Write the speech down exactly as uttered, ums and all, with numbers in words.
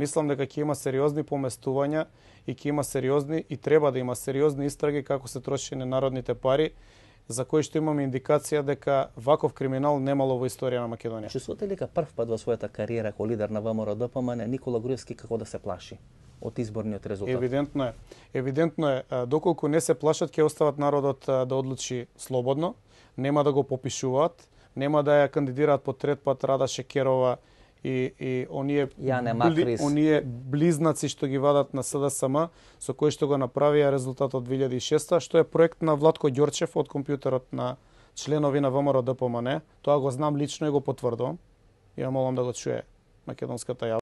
Мислам дека ќе има сериозни поместувања и ќе има сериозни и треба да има сериозни истраги како се трошење народните пари, за кои што имаме индикација дека ваков криминал немало во историја на Македонија. Чувствувате ли дека прв пат во својата кариера како лидер на ВМРО-ДПМН Никола Груевски како да се плаши од изборниот резултат? Евидентно е. Евидентно е. Доколку не се плашат, ќе остават народот да одлучи слободно, нема да го попишуваат, нема да ја кандидираат по трет пат Рада Шекерова и, и оние, бли, оние близнаци што ги вадат на СДСМ, со кои што го направија резултатот две илјади и шеста, што е проект на Владко Ѓорчев од компјутерот на членови на ВМРО-ДПМН. Тоа го знам лично и го потврдувам. Ја молам да го чуе македонската јавност.